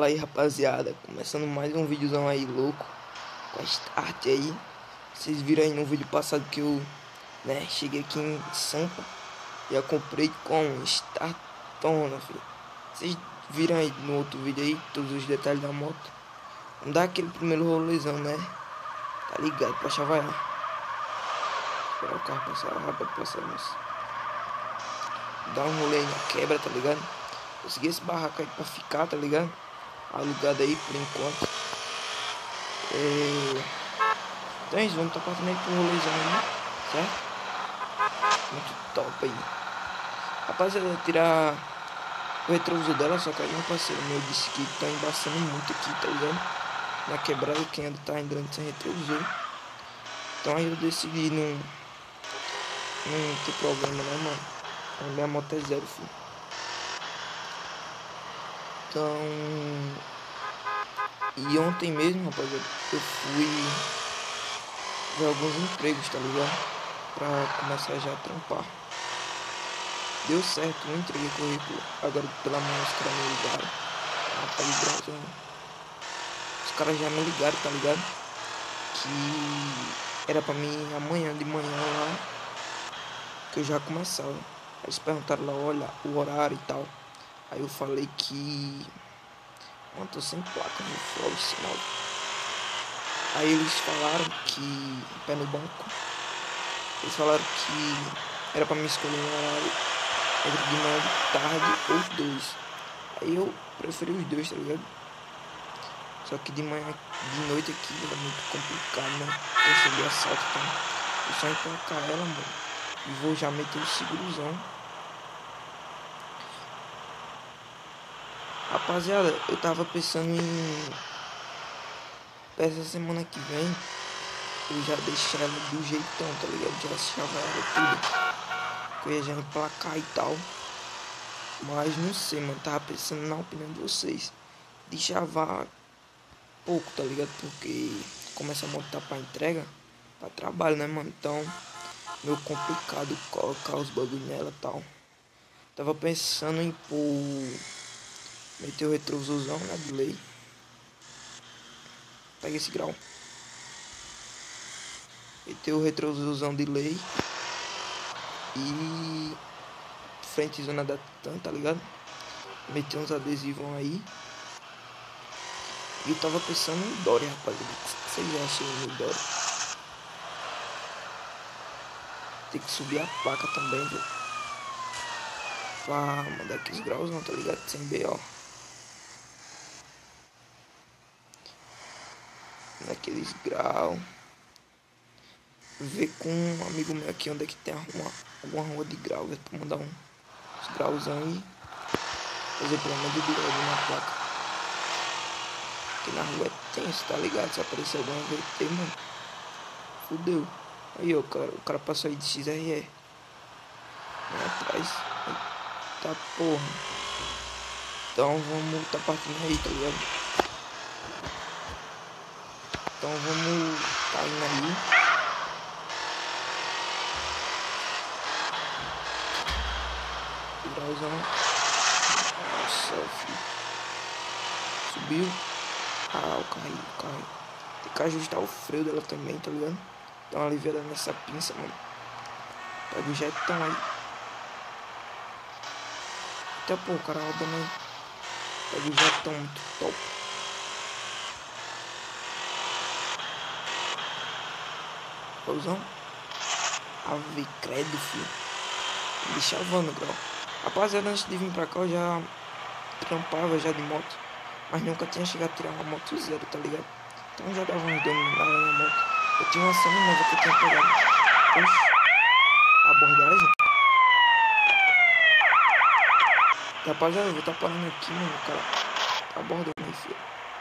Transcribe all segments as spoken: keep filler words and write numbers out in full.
Fala aí, rapaziada, começando mais um videozão aí louco com a Start aí. Vocês viram aí no vídeo passado que eu, né, cheguei aqui em Sampa e eu comprei com Startona, filho. Vocês viram aí no outro vídeo aí todos os detalhes da moto. Vamos dar aquele primeiro rolezão, né? Tá ligado, pra chavaiar. Esperar o carro passar rápido, passar isso. Dar um rolê aí na quebra, tá ligado? Consegui esse barraco aí pra ficar, tá ligado? Alugado aí por enquanto. É... Então é isso, vamos estar tá partindo aí pro rolezão aí, certo? Muito top aí. Rapaziada, tirar o retrovisor dela, só que aí um parceiro meu disse que tá embaçando muito aqui, tá ligado? Na quebrada, quem ainda tá entrando sem retrovisor. Então aí eu decidi não, não ter problema, né, mano? A minha moto é zero, filho. Então... E ontem mesmo, rapaziada, eu fui ver alguns empregos, tá ligado? Pra começar já a trampar. Deu certo, não entreguei currículo. Agora pela manhã os caras me ligaram. Rapaz, os caras já me ligaram, tá ligado? Que era pra mim amanhã de manhã lá, que eu já começava. Eles perguntaram lá, olha, o horário e tal. Aí eu falei que... Mano, tô sem placa no flow, sinal. Aí eles falaram que... Pé no banco. Eles falaram que era pra me escolher um horário entre de manhã, de tarde ou os dois. Aí eu preferi os dois, tá ligado? Só que de manhã, de noite aqui era muito complicado, né? Eu cheguei assalto, então eu só emplacar ela, mano. E vou já meter o segurozão. Rapaziada, eu tava pensando em... Essa semana que vem eu já deixar ela do jeitão, tá ligado? Já deixava ela tudo. Que eu ia já emplacar e tal. Mas não sei, mano. Tava pensando na opinião de vocês. De chavar pouco, tá ligado? Porque como essa moto tá pra entrega, pra trabalho, né, mano? Então, meio complicado colocar os bagulho nela e tal. Tava pensando em pôr... Meter o retrovisorzão, né, de lei. Pega esse grau. Meter o retrovisorzão de lei. E... Frente zona da Titan, tá ligado? Meter uns adesivos aí. E eu tava pensando em Dory, rapaziada. O que vocês acham no Dory? Tem que subir a placa também, velho. Pra mandar aqui os graus, não, tá ligado? Sem B O. Naqueles graus. Ver com um amigo meu aqui onde é que tem uma, alguma rua de grau, velho. Pra mandar um, uns grauzão aí. Fazer pelo menos de grau na placa. Porque na rua é tenso, tá ligado? Se aparecer alguma V T, mano. Fudeu. Aí, ó, cara, o cara passou aí de X R E. Lá atrás. Eita porra. Então vamos tá partindo aí, tá ligado? Então vamos tá indo aí. Grauzão. Nossa, filho. Subiu. Ah, o carro aí, o carro aí. Tem que ajustar o freio dela também, tá ligado? Dá uma aliviada nessa pinça, mano. Pega o jetão aí. Até pô, o cara rodando aí. Pega o jetão, muito top. Pauzão. Ave credo, filho. Deixa chavando, grau. Rapaziada, antes de vir pra cá eu já trampava já de moto. Mas nunca tinha chegado a tirar uma moto zero, tá ligado? Então já dava uns danos na minha moto. Eu tinha uma semi-nova que eu tinha pegado. Oxi. Abordagem. Rapaziada, eu vou tá parando aqui, mano. O cara tá abordando aí, filho.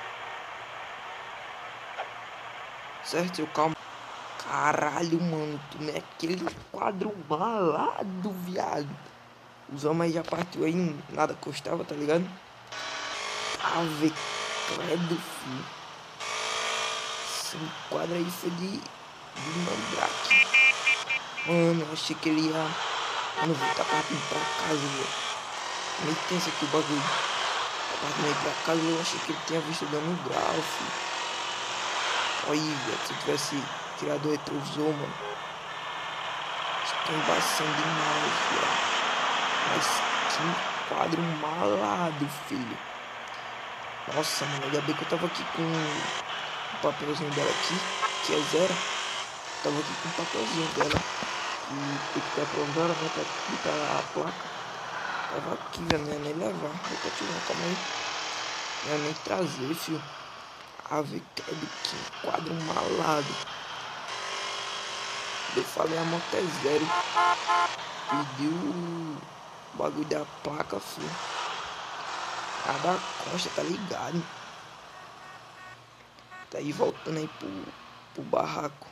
Certo, eu calmo. Caralho, mano. Tu não é aquele quadro malado, viado. Os homens já partiu aí, nada custava, tá ligado? Ave credo, filho. Esse quadro aí foi de, de mandrake. Mano, eu achei que ele ia... Mano, vou tá partindo pra casa, velho. Meio tenso aqui o bagulho. Partindo aí pra casa, eu achei que ele tinha visto dando grau, filho. Olha, velho, se eu tivesse tirado o retrovisor, mano. Estou embaçando demais, velho. Mas que quadro malado, filho. Nossa, mano, ainda bem que eu tava aqui com o papelzinho dela aqui, que é zero. Tava aqui com o papelzinho dela, que tem que ter aprovado, né, pra botar a placa. Tava aqui, velho, não ia nem levar. Vou continuar, calma aí. Não ia nem trazer, filho. Ave credo, que quadro malado. Eu falei, a moto é zero. Pediu o bagulho da placa, filho. Nada consta, tá ligado? Tá aí voltando aí pro, pro barraco.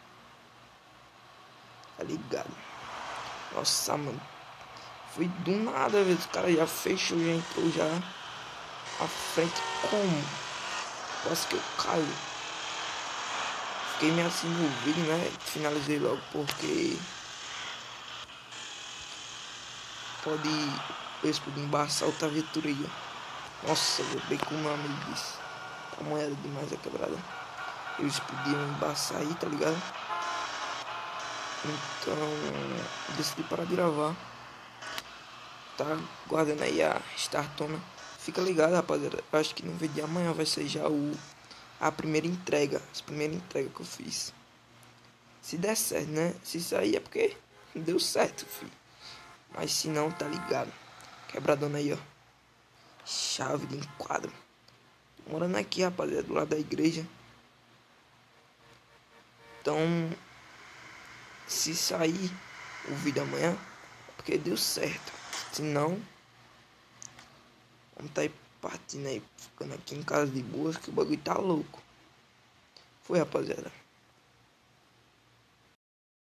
Tá ligado? Nossa, mano. Foi do nada, velho. Os caras já fechou, já entrou já. À frente como? Quase que eu caio. Fiquei meio assim no vídeo, né? Finalizei logo porque pode eu explodir embaçar outra viatura aí, ó. Nossa, eu bem como meu amigo disse. Tá moeda demais a quebrada. Eles podiam embaçar aí, tá ligado? Então decidi parar de gravar. Tá guardando aí a startona. Fica ligado, rapaziada. Eu acho que no vídeo de amanhã vai ser já o a primeira entrega. A primeira entrega que eu fiz. Se der certo, né? Se sair é porque deu certo, filho. Mas se não, tá ligado. Quebradona aí, ó. Chave de enquadro. Tô morando aqui, rapaziada, do lado da igreja. Então, se sair o vídeo amanhã, é porque deu certo. Se não, vamos tá aí partindo aí, ficando aqui em casa de boas, que o bagulho tá louco. Foi, rapaziada.